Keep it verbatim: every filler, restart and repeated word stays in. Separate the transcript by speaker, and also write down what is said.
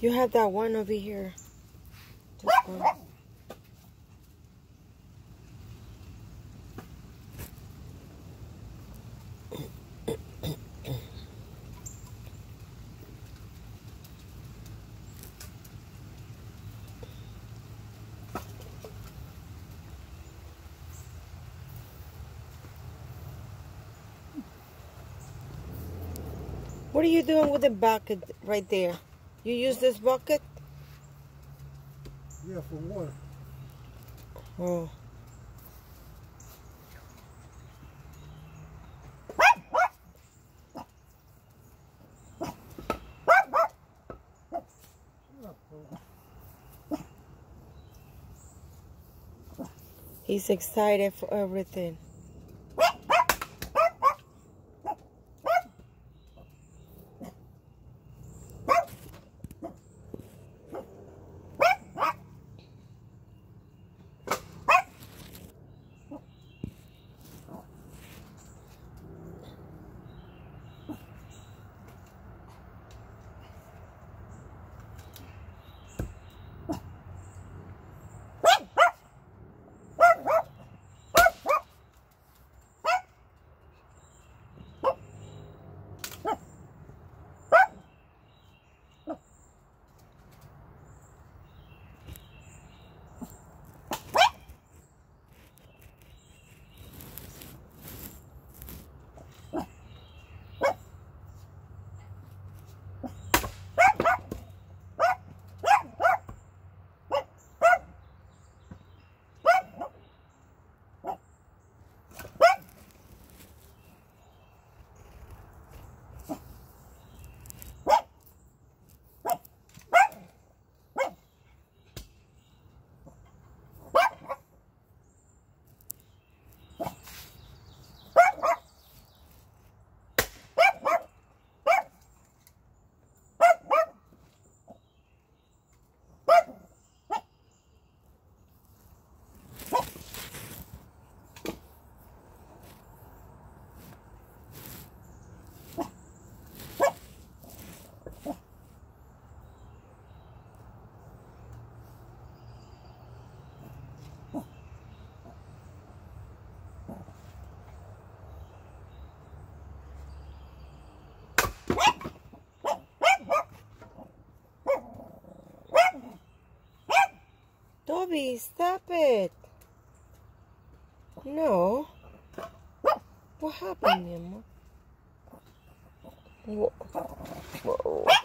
Speaker 1: You have that one over here. This one. What are you doing with the bucket right there? You use this bucket?
Speaker 2: Yeah, for water.
Speaker 1: Oh. He's excited for everything. Toby, stop it. No. What happened, mi amor? Whoa. Whoa.